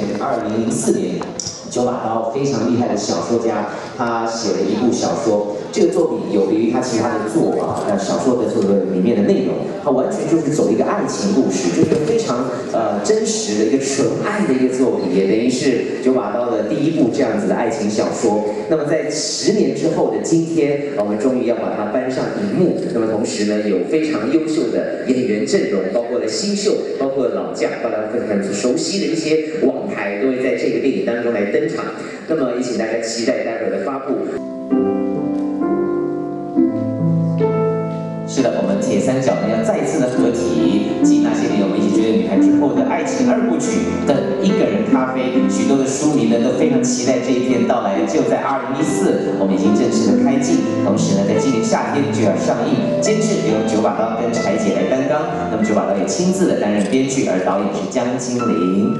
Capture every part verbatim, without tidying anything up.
前，二零零四年，九把刀非常厉害的小说家，他写了一部小说。这个作品有别于他其他的作啊，呃小说的这个里面的内容，它完全就是走一个爱情故事，就是非常呃真实的一个纯爱的一个作品，也等于是九把刀的第一部这样子的爱情小说。那么在十年之后的今天，我们终于要把它搬上荧幕。那么同时呢，有非常优秀的演员阵容，包括了新秀，包括了老将，包括很熟悉的一些王牌，都会在这个电影当中来登场。那么也请大家期待待会儿的发布。是的，我们铁三角呢要再次的合体，继那些年我们一起追的女孩之后的爱情二部曲的一个人咖啡，许多的书迷呢都非常期待这一天到来。就在二零一四，我们已经正式的开镜，同时呢，在今年夏天就要上映。监制由九把刀跟柴姐来担纲，那么九把刀也亲自的担任编剧，而导演是江金玲。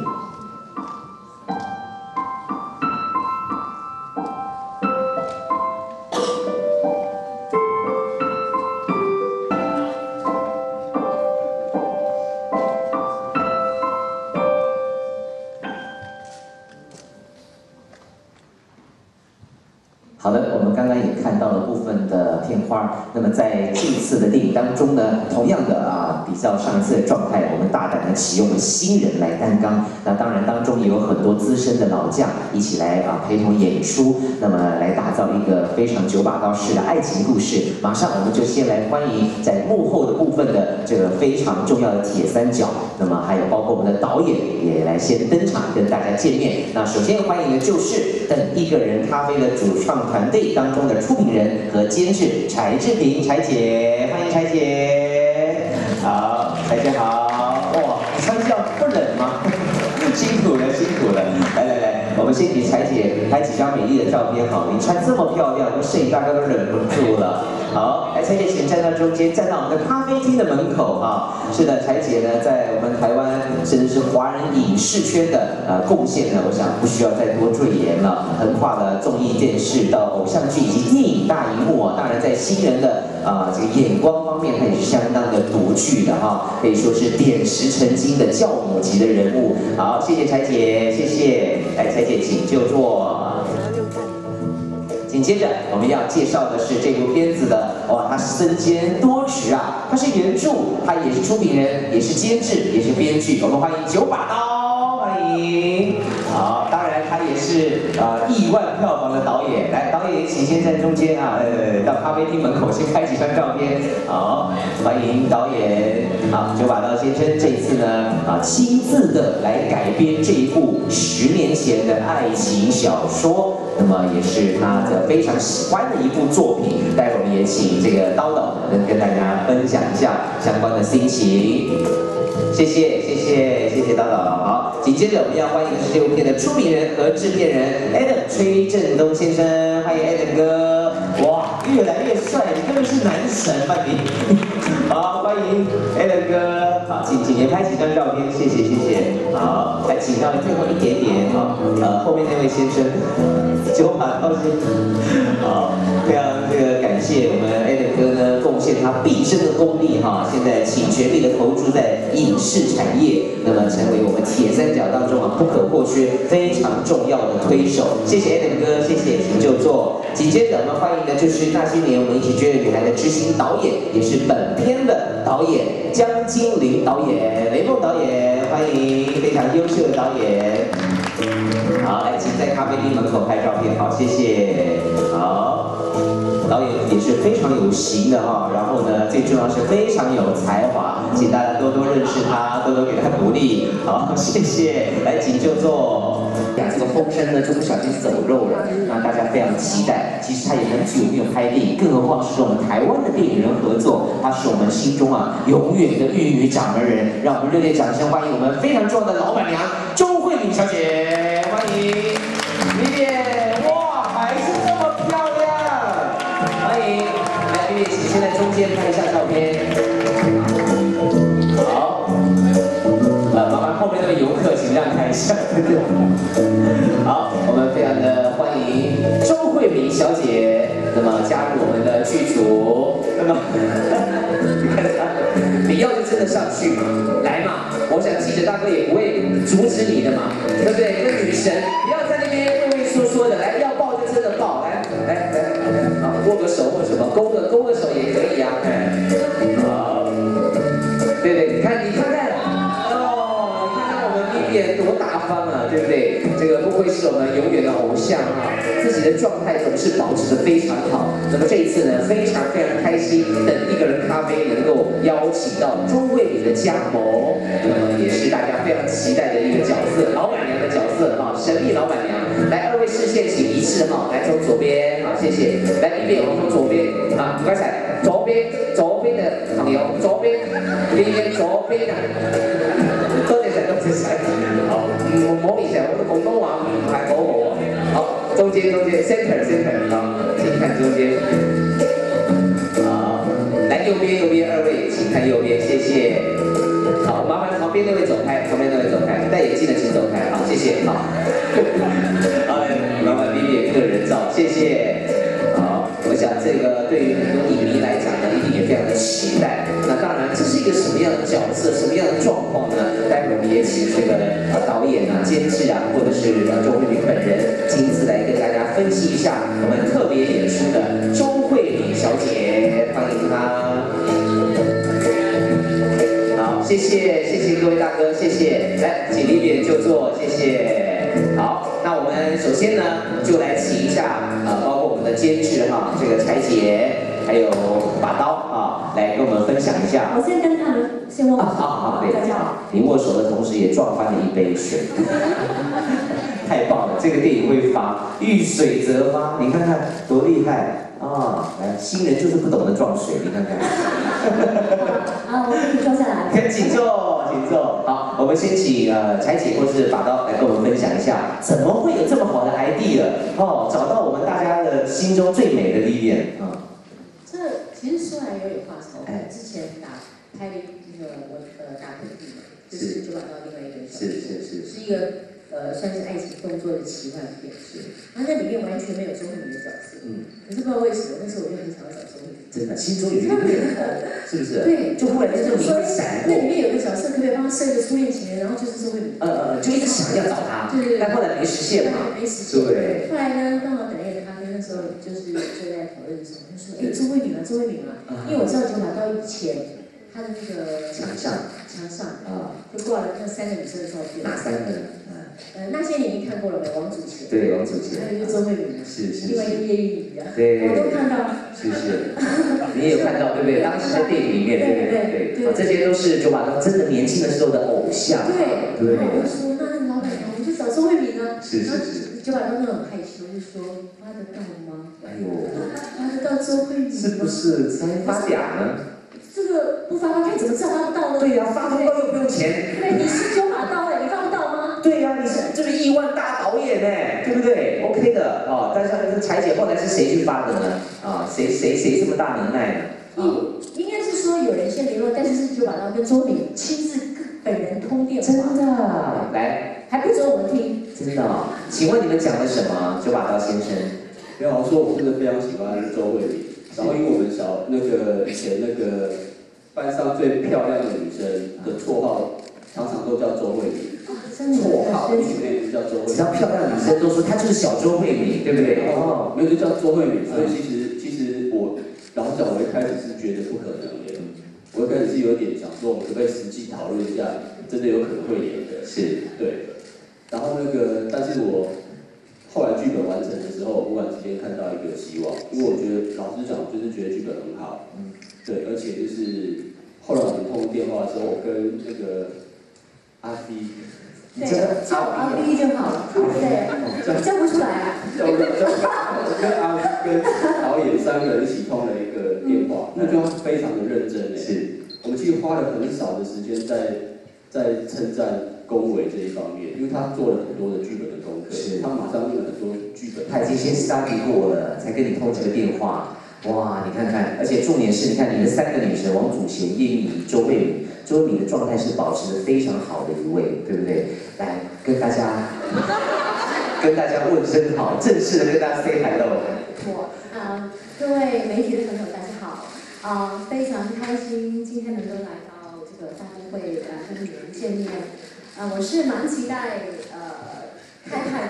好的，我们刚刚也看到了部分的片花。那么在这次的电影当中呢，同样的啊，比较上一次的状态，我们大胆的启用了新人来担纲。那当然当中也有很多资深的老将一起来啊陪同演出，那么来打造一个非常九把刀式的爱情故事。马上我们就先来欢迎在幕后的部分的这个非常重要的铁三角，那么还有包括我们的导演也来先登场跟大家见面。那首先欢迎的就是等一个人咖啡的主创团队当中的出品人和监制柴智屏，柴姐，欢迎柴姐。好，柴姐好。哇，穿校不冷吗？辛苦了，辛苦了。来来来，我们先给柴姐拍几张美丽的照片好了。你穿这么漂亮，我们摄影大哥都忍不住了。好，来，柴姐请站到中间，站到我们的咖啡厅的门口哈。是的，柴姐呢，在我们台湾甚至是华人影视圈的呃贡献呢，我想不需要再多赘言了。横跨了综艺、电视到偶像剧以及电影大荧幕啊，当然在新人的啊、呃、这个眼光方面，她也是相当的独具的哈，可以说是点石成金的教母级的人物。好，谢谢柴姐，谢谢。来，柴姐请就坐。紧接着我们要介绍的是这部片子的哇，他身兼多职啊，他是原著，他也是出品人，也是监制，也是编剧。我们欢迎九把刀，欢迎。好，当然他也是呃亿万票房的导演。来，导演请先站中间啊，呃，到咖啡厅门口先拍几张照片。好，欢迎导演。好，九把刀先生这一次呢啊亲自的来改编这一部十年前的爱情小说。那么也是他的非常喜欢的一部作品，待会儿我们也请这个刀导能跟大家分享一下相关的心情。谢谢谢谢谢谢刀导。好，紧接着我们要欢迎的是这部片的出品人和制片人 Adam 崔振东先生，欢迎 Adam 哥。哇，越来越帅，你根本是男神吧你？好，欢迎 Adam 哥。好，请请也拍几张照片，谢谢谢谢。好，来请到最后一点点哈，呃，后面那位先生。九把刀先生，好，非常这个感谢我们 Adam 哥呢，贡献他毕生的功力哈，现在请全力的投注在影视产业，那么成为我们铁三角当中啊不可或缺、非常重要的推手。谢谢 Adam 哥，谢谢，请就坐。紧接着我们欢迎的就是那些年我们一起追的女孩的执行导演，也是本片的导演江金玲导演，雷梦导演，欢迎，非常优秀的导演。好，来，请在咖啡厅门口拍照片。好，谢谢。好，导演也是非常有型的哈，然后呢，最重要是非常有才华，请大家多多认识他，多多给他鼓励。好，谢谢。来，请就坐。呀，这个风声呢就不小心走肉了，让大家非常期待。其实他也很久没有拍电影，更何况是跟我们台湾的电影人合作，他是我们心中啊永远的玉女掌门人。让我们热烈掌声欢迎我们非常重要的老板娘周慧敏小姐，欢迎丽丽，哇，还是这么漂亮，欢迎，来，丽丽，请先在中间拍一下照片。好，呃，麻烦后面那位游客请让开一下。好，我们非常的欢迎周慧敏小姐，那么加入我们的剧组，那么你看她，你要就真的上去嘛，来嘛，我想记者大哥也不会阻止你的嘛，对不对？ 神，不要在那边畏畏缩缩的，来要抱就真的抱，来来来来，啊，握个手或什么，勾个勾个手也可以啊，哎，好，对对，你看你看看，哦，你看看我们 Vivian 多大方啊，对不对？这个不愧是我们永远的偶像啊，自己的状态总是保持得非常好。那么这一次呢，非常非常开心，等一个人咖啡能够邀请到周慧敏的加盟，那么也是大家非常期待的一个角色，老板娘的角色啊，神秘老板娘。来，二位视线请一致哈，来从左边，好，谢谢。来一边，我们从左边啊，不该晒，左边，左边的朋友，左边，边边左边的，多謝晒，多謝晒。好，唔好意思，我的廣東話唔係好好啊。好，中間中間 ，center center， 好，請看中間。好，來右邊右邊，二位請看右邊，謝謝。好，麻煩旁邊那位走開，旁邊那位走開，戴眼鏡的請走開，好，謝謝，好。好，麻煩 Vivian 個人照，謝謝。好，我想這個對於很多影迷來講呢，一定也非常的期待。那當然，這是一個什麼樣的角色，什麼樣的狀況呢？待會兒我們也請這個呃導演啊、監製啊，或者是呃周慧敏本人親自來跟大家分析一下我們特別演出的周慧敏小姐，歡迎她。好，謝謝，謝謝各位大哥，謝謝。來，請Vivian就座，謝謝。好，那我們首先呢，就來請一下呃，包括我們的監製哈，這個柴姐，還有把刀啊，來跟我們分享一下。 我先跟他們先握手。 好好好，大家好。你握手的同時也撞翻了一杯水，太棒了！這個電影會發，遇水則發，你看看多厲害啊！來，新人就是不懂得撞水，你看看。 啊，我給你坐下來。 請坐，請坐。好，我們先請呃柴姐或是把刀來跟我們分享一下，怎麼會有這麼好的 idea 哦，找到我們大家的心中最美的 Vivian 啊。 這其實說來有點話說，哎，之前打拍了一個我呃打配地嘛，就是九把刀另外一個小說， 是是是， 是一個呃算是愛情動作的奇幻片，是。然後在裡面完全沒有周慧敏的角色，嗯，可是不知道為什麼，那時候我就很想要找周慧敏。 真的，心中有一個念頭，是不是？ 對， 就忽然間這個名字閃過。 那裡面有個角色，可不可以幫他設一個初戀情人，然後就是周慧敏。呃呃，就一直想要找他， 對對對， 但後來沒實現嘛。 沒實現。 對。後來呢，剛好等一個咖啡，那時候就是就在討論的時候，就說：哎，周慧敏啊，周慧敏啊，因為我知道九把刀以前他的那個牆上， 牆上啊， 就掛了那三個女生的照片。 哪三個人？ 呃，那些你已經看過了沒？王祖賢。 對，王祖賢。 還有一個周慧敏。 是是。 另外一個葉玉儀啊。 對。 我都看到。 是是。你也有看到，對不對？當時在電影裡面，對不對？對。這些都是九把刀真的年輕的時候的偶像。 對。對。我就說，那老闆娘，我們就找周慧敏啊。 是是是。 九把刀都很害羞，就說發得到嗎？ 哎呦。 發得到周慧敏。是不是在發嗲呢？ 這個不發發看怎麼知道發不到呢？ 對呀，發不到又不用錢。 對，你是九把刀哎，你發不到嗎？ 對呀，你是這個億萬大導演哎，對不對 ？OK 的哦，但是柴姐後來是誰去發的呢？啊，誰誰誰這麼大能耐呢？ 應應該是說有人先聯絡，但是是九把刀跟周敏親自本人通電話。 真的，來， 還不准我們聽。 真的哦，請問你們講了什麼？九把刀先生。 沒有，我說我真的非常喜歡周慧敏，然後因為我們小那個以前那個班上最漂亮的女生的綽號，常常都叫周慧敏。綽號一群人叫周慧敏。 只要漂亮的女生都說她就是小周慧敏，對不對？ 哦，沒有就叫周慧敏，所以其實其實我老實講，我一開始是覺得不可能的，我一開始是有點想說，我們可不可以實際討論一下，真的有可能會演的， 是， 對。然後那個，但是我。後來劇本完成的時候，我忽然之間看到一個希望，因為我覺得老實講，就是覺得劇本很好，嗯，對，而且就是後來我們通電話的時候，我跟那個阿 B， 對，叫阿 B 就好了，對，叫不出來啊， 叫不叫我跟阿 B 跟導演三個人一起通了一個電話，那就非常的認真誒，是，我們其實花了很少的時間在在稱讚。恭維這一方面，因為他做了很多的劇本的功課，他馬上用了很多劇本， 他已經先 study 過了，才跟你通這個電話。哇，你看看，而且重點是，你看你的三個女神，王祖賢、葉玉儀、周慧敏，周慧敏的狀態是保持得非常好的一位，對不對？來跟大家跟大家問聲好，正式的跟大家 say hello。 我啊，各位媒體的朋友，大家好，啊，非常開心今天能夠來到這個大都會啊跟你們見面。啊，我是蠻期待呃開拍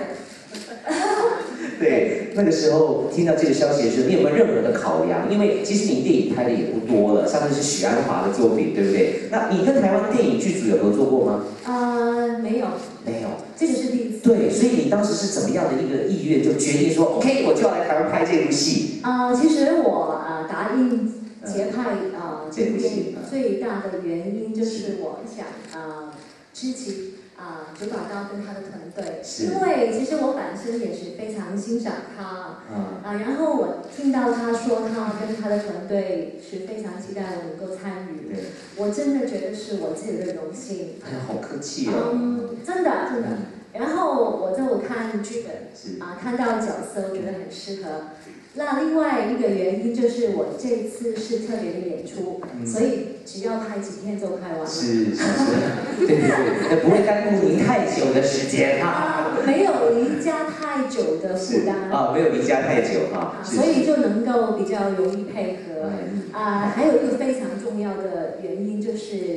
对，那个时候听到这个消息的时候，你有没有任何的考量？因为其实你电影拍的也不多了，上次是许鞍华的作品，对不对？那你跟台湾电影剧组有合作过吗？ 呃，没有， 没有， 这个是第一次。 对，所以你当时是怎么样的一个意愿，就决定说 ，OK， 我就要来台湾拍这部戏？ 呃，其实我呃答应节拍呃这部戏最大的原因就是我想呃支持啊九把刀跟他的团队，因为其实我本身也是非常欣赏他，嗯、啊，然后我听到他说他跟他的团队是非常期待我能够参与，我真的觉得是我自己的荣幸。 哎，好客气哦。 嗯，真的真的。然后我就看剧本，啊，看到角色，我觉得很适合。那另外一个原因就是我这一次是特别的演出，嗯、所以只要拍几天就拍完了。 是是是，对对对，不会耽误您太久的时间啊，没有离家太久的负担啊，没有离家太久哈、啊， 所以就能够比较容易配合。啊，还有一个非常重要的原因就是，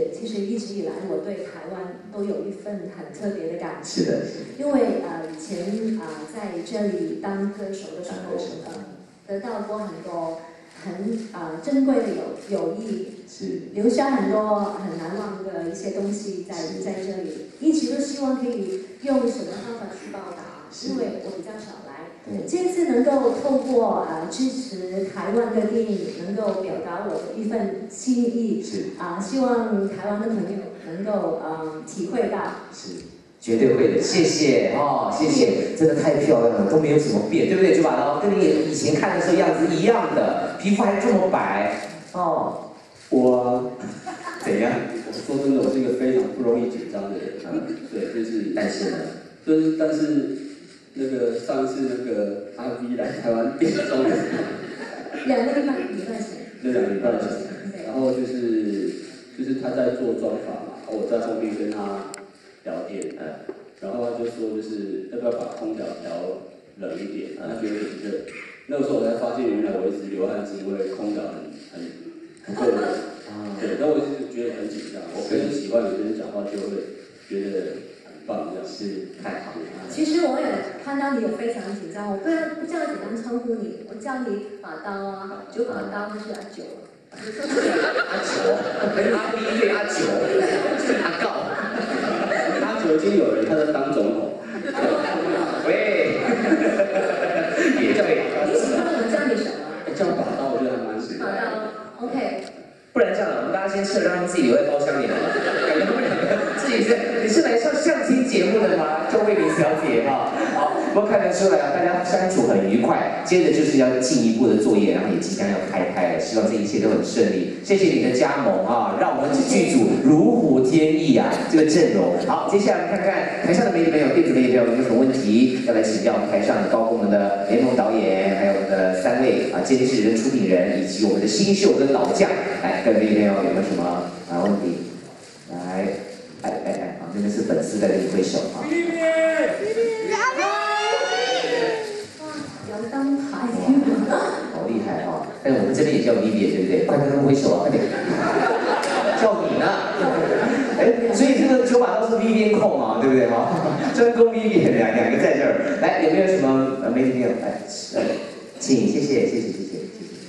其实一直以来我对台湾都有一份很特别的感情。 是的， 因为呃以前啊、呃、在这里当歌手的时候，呃得到过很多很啊、呃、珍贵的友友谊， 是留下很多很难忘的一些东西在在这里，一直都希望可以用什么方法去报答，因为我比较少来。这次能够透过呃支持台湾的电影，能够表达我的一份心意，是啊、呃，希望台湾的朋友能够呃体会到。 是。绝对会的，谢谢哦，谢谢，真的太漂亮了，都没有什么变，对不对？九把刀跟你以前看的时候样子一样的，皮肤还这么白哦。 我怎样？ 我说真的，我是一个非常不容易紧张的人，嗯，对，就是， 但是呢， 就是但是那个上次那个阿 V 来台湾电中的时候， 两个礼拜礼拜前， 对，两个礼拜前，然后就是就是他在做专访嘛，我在后面跟他聊天，嗯，然后他就说就是要不要把空调调冷一点，他觉得有点热。那个时候我才发现，原来我一直流汗是因为空调很很不够冷。啊，对，但我就是觉得很紧张。我非常喜欢有些人讲话就会觉得很棒，这样是太好了。 其实我也看到你有非常紧张，我不知道不知道怎样称呼你，我叫你把刀啊，九把刀就是阿九。 阿九，跟阿 B 对阿九，阿告。 阿九已经有人他在当总统。 喂，也对。 你喜欢我叫你什么？ 叫把刀，我觉得还蛮喜欢。 把刀 ，OK。 不然这样，我们大家先撤，让他们自己留在包厢里好了。感觉他们两个自己是，你是来上相亲节目的吗？周慧敏小姐哈，好，不过看得出来啊，大家相处很愉快。接着就是要进一步的作业，然后也即将要开拍了，希望这一切都很顺利。谢谢你的加盟啊，让我们剧组如虎添翼啊，这个阵容。好，接下来我们看看台上的媒体朋友、电子媒体朋友有没有什么问题要来请教我们台上的包括我们的联盟导演，还有我们的三位啊监制人、出品人，以及我们的新秀跟老将，来。各位媒体朋友有没有什么啊问题？来，哎哎哎，旁边的是粉丝在跟你挥手啊。 杨当台， 好厉害啊！但是我们这边也叫 Vivian， 对不对？快跟他们挥手啊，快点！叫你呢。哎，所以这个九把刀是 Vivian 控嘛，对不对哈？专攻 Vivian 两两个在这儿。来，有没有什么呃媒体朋友？来，呃，请，谢谢，谢谢，谢谢，谢谢。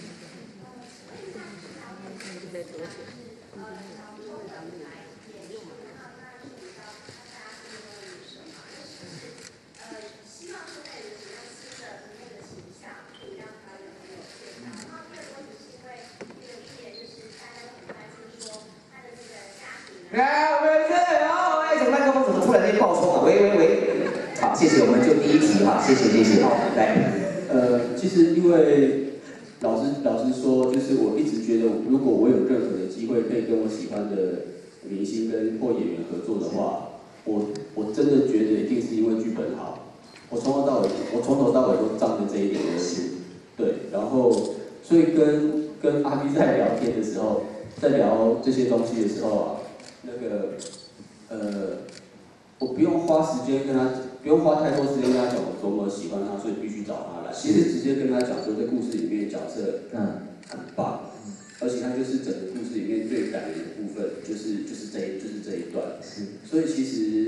来，我们这哦，哎，怎么麦克风怎么突然间爆冲啊？喂喂喂，好，谢谢，我们就第一题哈，谢谢谢谢，好，来， 呃，其实因为老实老实说，就是我一直觉得，如果我有任何的机会可以跟我喜欢的明星跟或演员合作的话，我我真的觉得一定是因为剧本好。我从头到尾，我从头到尾都仗着这一点而已。对，然后所以跟跟阿 B 在聊天的时候，在聊这些东西的时候啊。那个，呃，我不用花时间跟他，不用花太多时间跟他讲我多么喜欢他，所以必须找他来。其实直接跟他讲说，这故事里面角色嗯很棒，嗯、而且他就是整个故事里面最感人的部分，就是就是这一就是这一段。是，所以其实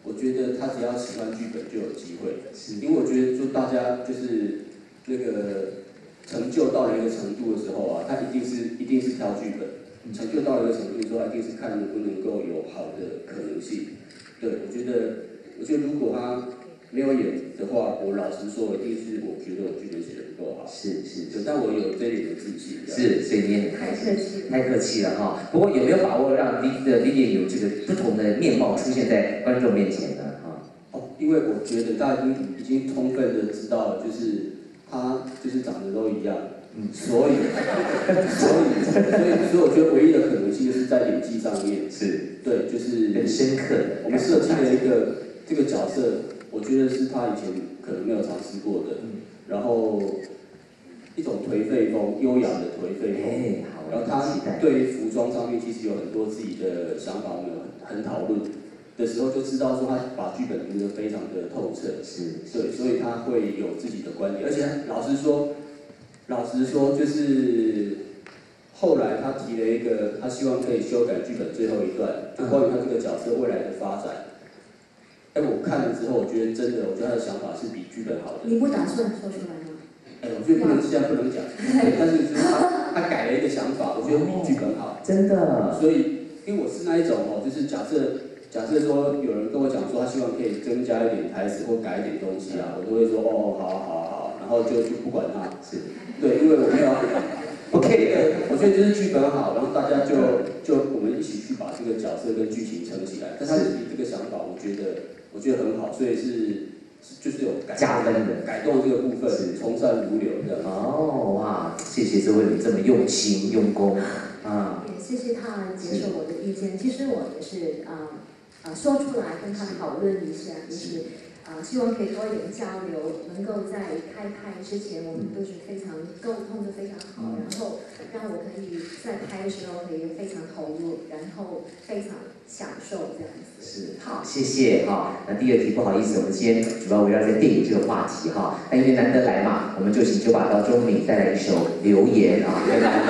我觉得他只要喜欢剧本就有机会，因为我觉得就大家就是那个成就到了一个程度的时候啊，他一定是一定是挑剧本，成就到了一个程度之后，一定是看能不能够有好的可能性。对，我觉得我觉得如果他没有演的话，我老实说，一定是我觉得我剧本写的不够好。是是是，但我有这一点的自信。 是，所以你也很开心。太客气了哈。不过有没有把握让 V 的 Vivian 有这个不同的面貌出现在观众面前呢？哈。 哦，因为我觉得大家已经已经充分的知道了，就是他就是长得都一样。嗯。所以，所以，所以，所以我觉得唯一的可能性就是在演技上面。是。对，就是很深刻的。 我们设计了一个这个角色。我觉得是他以前可能没有尝试过的，嗯、然后一种颓废风，优雅的颓废风。欸、然后他对服装上面其实有很多自己的想法，我们有很讨论的时候就知道说他把剧本读得非常的透彻，是，对，所以他会有自己的观点，而且老实说，老实说就是后来他提了一个，他希望可以修改剧本最后一段，就关于他这个角色未来的发展。哎，我看了之后，我觉得真的，我觉得他的想法是比剧本好的。 你不打算说出来吗？ 哎，我觉得不能现在不能讲，但是就是他他改了一个想法，我觉得比剧本好。 真的。所以，因为我是那一种哦，就是假设假设说有人跟我讲说他希望可以增加一点台词或改一点东西啊，我都会说哦，好好好，然后就就不管他。是。对，因为我没有。OK， 我觉得就是剧本好，然后大家就就我们一起去把这个角色跟剧情撑起来。但他自己这个想法，我觉得我觉得很好，所以是就是有改加分的改动这个部分，从善如流这样。 哦哇，谢谢这位你这么用心用功啊！ 也谢谢他接受我的意见。其实我也是啊啊说出来跟他讨论一下，就是。啊，希望可以多一点交流，能够在开拍之前，我们都是非常沟通的非常好，然后让我可以在拍的时候可以非常投入，然后非常享受这样子。 是，好，谢谢哈。那第二题不好意思，我们今天主要围绕在电影这个话题哈，那因为难得来嘛，我们就请九把刀钟敏带来一首《留言》啊，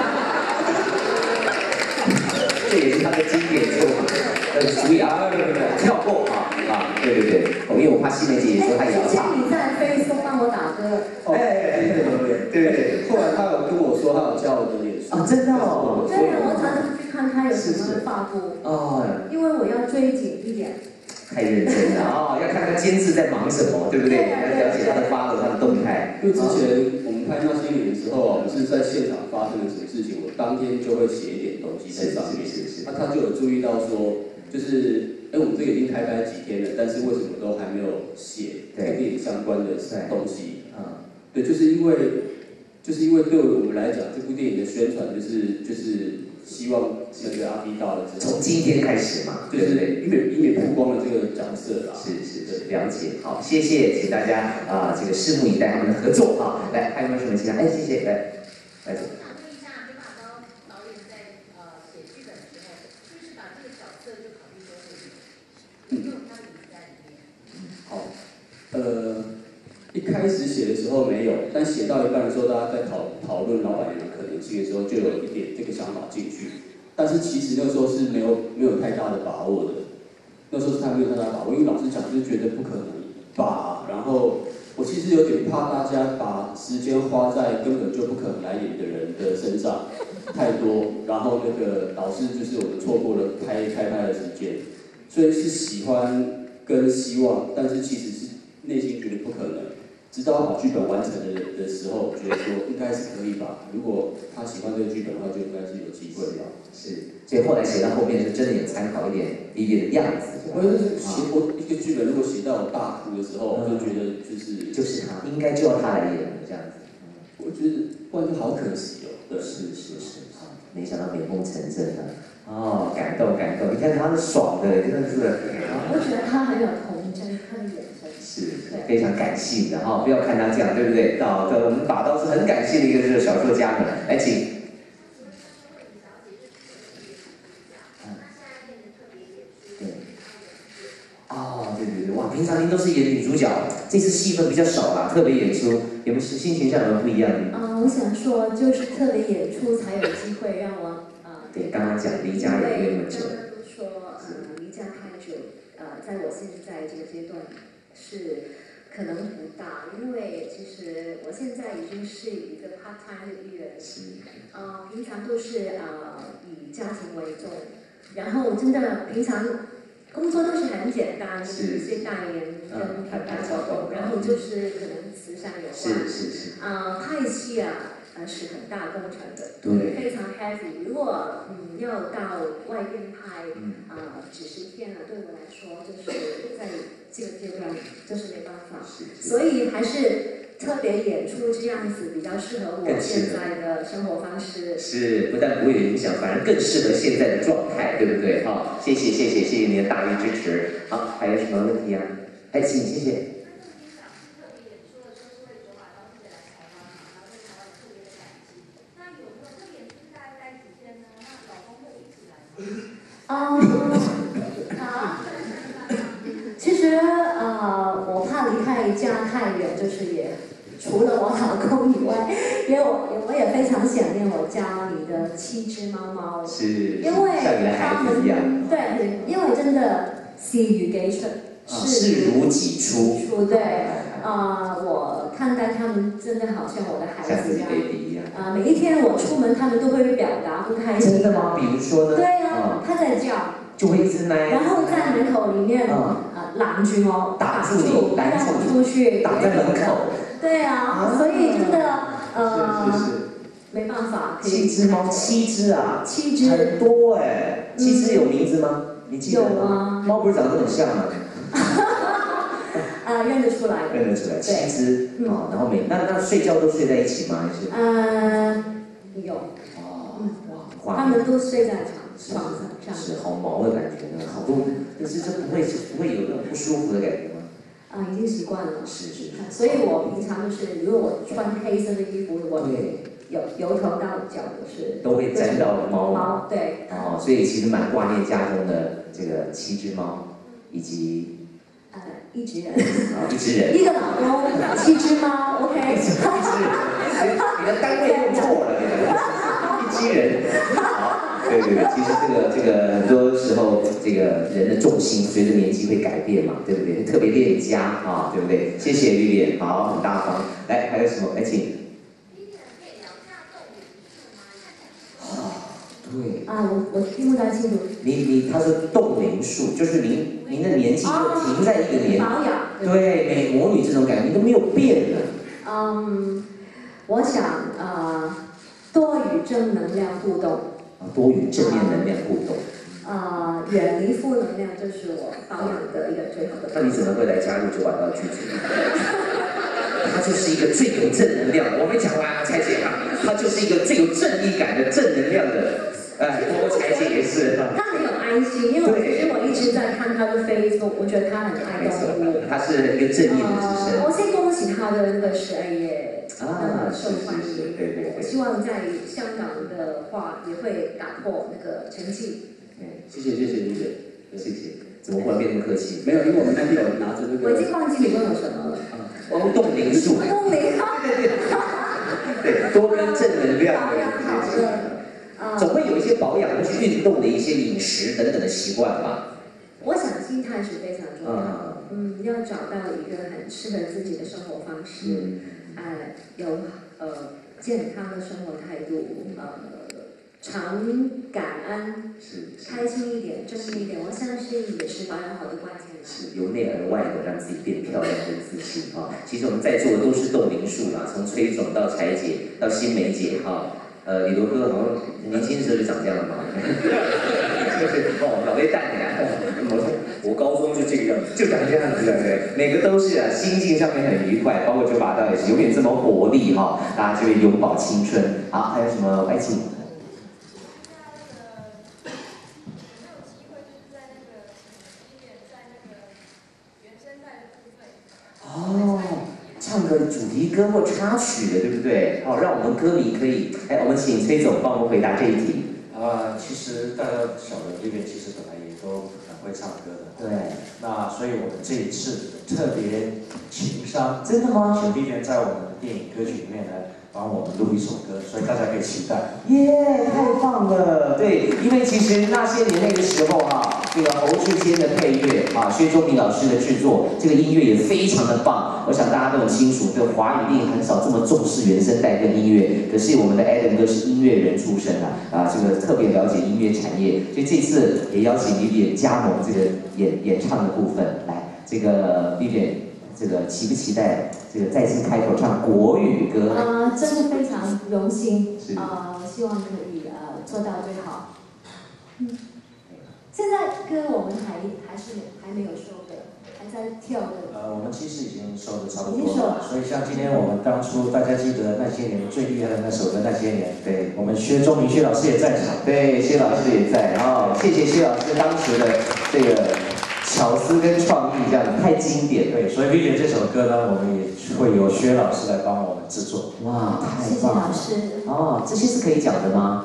这也是他的经典作品，呃，属于啊，跳过啊。啊，对对对，我因为我怕西梅姐也说她也要唱。 你在飞松帮我打歌。 哦，哎，对对对对对。后来他有跟我说，他有加我的脸书。 啊，真的哦。 对啊，我常常去看他有什么发布。哦。因为我要追紧一点。 太认真了啊！要看他监制在忙什么，对不对？要了解他的发文、他的动态。 因为之前我们拍那些年的时候啊，我们是在现场发生了什么事情，我当天就会写一点东西在上面。是是是。那他就有注意到说，就是。哎，我们这个已经开拍几天了，但是为什么都还没有写跟电影相关的东西？啊，对，就是因为，就是因为对我们来讲，这部电影的宣传就是就是希望那个阿 B 到了之后， 从今天开始嘛， 就是因为因为曝光了这个角色啦。 是是是，了解。好，谢谢，请大家啊、呃、这个拭目以待他们的合作啊。来，还有没有什么其他？哎，谢谢，来，来走。 呃，一开始写的时候没有，但写到一半的时候，大家在讨讨论老板娘的可能性的时候，就有一点这个想法进去。但是其实那时候是没有没有太大的把握的，那时候是他没有太大的把握，因为老实讲就是觉得不可能吧。然后我其实有点怕大家把时间花在根本就不可能来演的人的身上太多，然后那个导致就是我们错过了拍开拍的时间，所以是喜欢跟希望，但是其实是。内心觉得不可能，直到把剧本完成的的时候，觉得说应该是可以吧。如果他喜欢这个剧本的话，就应该是有机会吧。 是，所以后来写到后面是真的有参考一点 Vivian 的样子。 我就是写我一个剧本，如果写到我大哭的时候，我就觉得就是就是他，应该就要他来演了这样子。 我觉得不然就好可惜哦。对， 是是是，没想到美梦成真了。哦，感动感动，你看他是爽的，真的是。 我觉得他很有童真，他的眼神。 是非常感性的哈，不要看他这样，对不对？啊，对，我们把刀是很感性的一个这个小说家们，来请。对。哦，对对对，哇，平常您都是演女主角，这次戏份比较少啦，特别演出有没有心情上有没有不一样的？ 啊、呃，我想说，就是特别演出才有机会让我啊。 对，刚刚讲离家也没那么久。 刚刚都说呃离家太久。呃， 在我现在这个阶段是可能不大，因为其实我现在已经是一个 part time 的艺人，呃，平常都是呃以家庭为重，然后真的平常工作都是很简单，就是一些代言跟品牌活动，然后就是可能慈善有关， 是是是， 啊、呃，拍戏啊。呃，是很大工程的， 对， 非常 heavy。如果嗯要到外边拍， 嗯， 啊、呃、几十天了，对我来说就是在这个阶段就是没办法，所以还是特别演出这样子比较适合我现在的生活方式。 是，不但不会有影响，反而更适合现在的状态，对不对？好，谢谢谢谢谢谢您的大力支持。好，还有什么问题啊？哎，请谢谢。 嗯，啊，其实呃，我怕离开家太远，就是也除了我老公以外，因为我我也非常想念我家里的七只猫猫， 是， 因为像你的孩子一样， 对，因为真的视如己出， 视如己出， 出对，啊、呃，我看待他们真的好像我的孩子一样， 一样， 啊、呃，每一天我出门，他们都会表达不开心。 真的吗？比如说呢？ 对呀、啊，他在叫。 就会一直奶， 然后在门口里面，嗯、呃，拦住我， 打住你， 不让我出去， 挡在门口。 对啊，啊所以真的，呃， 是是是没办法。 七只猫，七只啊， 七只， 很多哎。七只有名字吗？你记得吗？ 有啊。 猫不是长得很像吗？ 啊，认得出来。 认得出来，七只啊，然后每那那睡觉都睡在一起吗？还是？ 呃，有。 哦， 哇，他们都睡在床。床上是好毛的感觉呢，好多，但是这不会不会有那种不舒服的感觉吗？ 啊，已经习惯了。 是是是。 所以我平常就是，如果我穿黑色的衣服，我对， 由由头到脚都是都会沾到猫。 猫对。 哦，所以其实蛮挂念家中的这个七只猫，以及呃一只人。 啊，一只人。 一个老公，七只猫 ，OK。 一只，你的单位用错了，一只人。好。对对对，其实这个这个很多时候，这个人的重心随着年纪会改变嘛，对不对？特别恋家啊，对不对？谢谢丽丽，好，很大方。来，还有什么？来，请。啊，对。 啊，我我听不太清楚。 你你，他说冻龄数，就是您您的年纪就停在一个年。 保养。 对，美魔女这种感觉，你都没有变了。 嗯，我想呃，多与正能量互动。 多与正面能量互动， 呃，远离负能量，就是我保养的一个最好的。 那你怎么会来加入九把刀剧组？他就是一个最有正能量，我没讲完啊，彩姐啊，他就是一个最有正义感的正能量的，哎，我彩姐也是。 他很有爱心，因为其实我一直在看他的 Facebook， 我觉得他很爱动物。 他是一个正义的之身。 呃、我先恭喜他的那个十二页。 啊， 受欢迎， 对对对， 我希望在香港的话也会打破那个成绩。 对，谢谢谢谢谢谢谢谢。怎么忽然变那么客气？ 没有，因为我们那天有拿着那个。 我已经忘记你问我什么了。 哦，冻龄数。 冻龄。 对对对。对，多跟正能量的接触。啊。 总会有一些保养或是运动的一些饮食等等的习惯吧。 我想心态是非常重要的。嗯，要找到一个很适合自己的生活方式。嗯。呃，有呃健康的生活态度，呃，常感恩， 是开心一点，正面一点，我相信也是保养好的关键。 是由内而外的让自己变漂亮跟自信啊！其实我们在座的都是冻龄数啦，从崔总到彩姐到新梅姐哈，呃，李罗哥好像年轻时候就长这样了嘛，就是哦，老被带呀，我高中就这个样子，就长这样子，对不对？每个都是啊，心境上面很愉快，包括九把刀也是永远这么活力哈，大家就会永葆青春。好，还有什么？来请。哦，唱个主题歌或插曲的，对不对？好，让我们歌迷可以，哎，我们请崔总帮我们回答这一题。 啊、呃，其实大家晓得，Vivian其实本来也都很会唱歌的。 对。 那所以我们这一次特别情商， 真的吗？ 请 Vivian 在我们的电影歌曲里面呢，帮我们录一首歌，所以大家可以期待。 耶，太棒了！对，因为其实那些年那个时候哈、啊。 这个侯志坚的配乐啊，薛忠明老师的制作，这个音乐也非常的棒。我想大家都很清楚，这华语一定很少这么重视原声带跟音乐。可是我们的 Adam 哥是音乐人出身啊，啊，这个特别了解音乐产业，所以这次也邀请 Vivian 加盟这个演演唱的部分。来，这个 Vivian， 这个期不期待这个再次开口唱国语歌？ 呃，真的非常荣幸，呃，希望可以呃做到最好。嗯，现在歌我们还还是还没有收的，还在跳的。 呃，我们其实已经收的差不已经收了。 多了，所以像今天我们当初大家记得那些年最厉害的那首歌《那些年》，对，我们薛忠明薛老师也在场， 对，薛老师也在，然后谢谢薛老师当时的这个巧思跟创意，这样太经典了。 对，所以 Vivian 这首歌呢，我们也会由薛老师来帮我们制作。 哇，太谢谢棒了！ 老师。 哦，这些是可以讲的吗？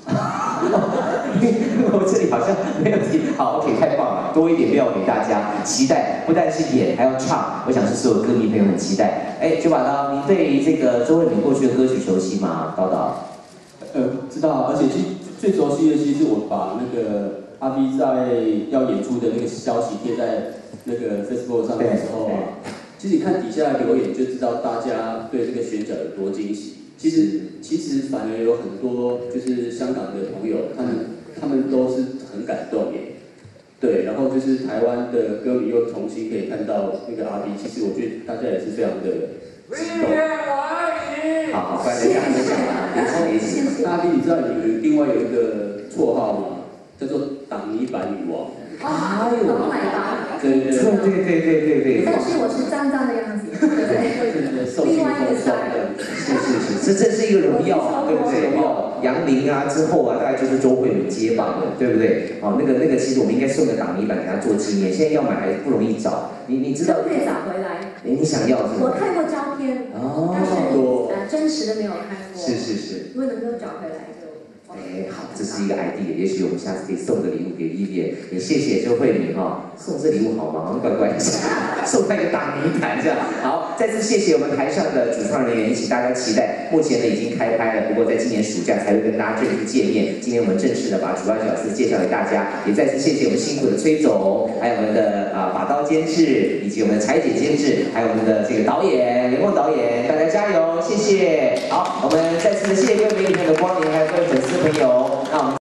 我这里好像没有提，好 ，OK， 太棒了，多一点料给大家，期待不但是演，还要唱，我想是所有歌迷朋友很期待。哎，九把刀，你对这个周慧敏过去的歌曲熟悉吗？叨叨？ 呃，知道，而且其实最熟悉的，其实我把那个阿 B 在要演出的那个消息贴在那个 Facebook 上面的时候啊，其实你看底下的留言就知道大家对这个选角有多惊喜。其实其实反而有很多就是香港的朋友，他们他们都是很感动耶。对，然后就是台湾的歌迷又重新可以看到那个阿 B， 其实我觉得大家也是非常的激动。 好好，快点讲，快点讲，别急别急。 阿 B， 你知道有另外有一个绰号吗？叫做挡泥板女王。 啊，有奶吧？ 对对对对对对对对。 但是我是脏脏的样子，对不对？另外一个脏的。 是是是，这这是一个荣耀啊，对不对？哦，杨林啊之后啊，大概就是周慧敏接棒了，对不对？哦，那个那个，其实我们应该送个挡泥板给他做纪念，现在要买还不容易找。你你知道？ 可以找回来。 你你想要是吗？ 我看过照片， 哦， 但是呃真实的没有看过。 是是是。 如果能够找回来就。 哎，好，这是一个 idea， 也许我们下次可以送个礼物给 Vivian， 也谢谢周慧敏哈，送这礼物好吗？乖乖，送他一个挡泥板这样。好，再次谢谢我们台上的主创人员，也请大家期待。目前呢已经开拍了，不过在今年暑假才会跟大家正式见面。今天我们正式的把主要角色介绍给大家，也再次谢谢我们辛苦的崔总，还有我们的啊把刀监制，以及我们的彩姐监制，还有我们的这个导演连梦导演，大家加油，谢谢。好，我们再次的谢谢各位媒体朋友的光临，还有各位粉丝朋友，那我们。